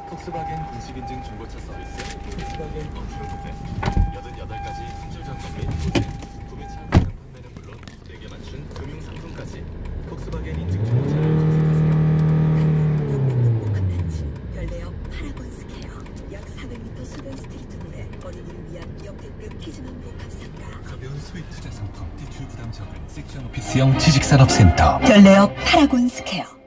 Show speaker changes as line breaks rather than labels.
폭스바겐 공식 인증 중고차 서비스 폭스바겐 어플을 통해 88가지 품질 점검 및 보증, 구매차 가격 판매는 물론 내게 맞춘 금융 상품까지 폭스바겐 인증 중고차를 검색하세요.
별내역 파라곤 스퀘어 약 400m 수변 스트리트몰에 어린이를 위한 역대급 키즈만 복합상가
가벼운 수익 투자 상품, 대출 부담 적은 섹션 오피스형 취직산업센터
별내역 파라곤 스퀘어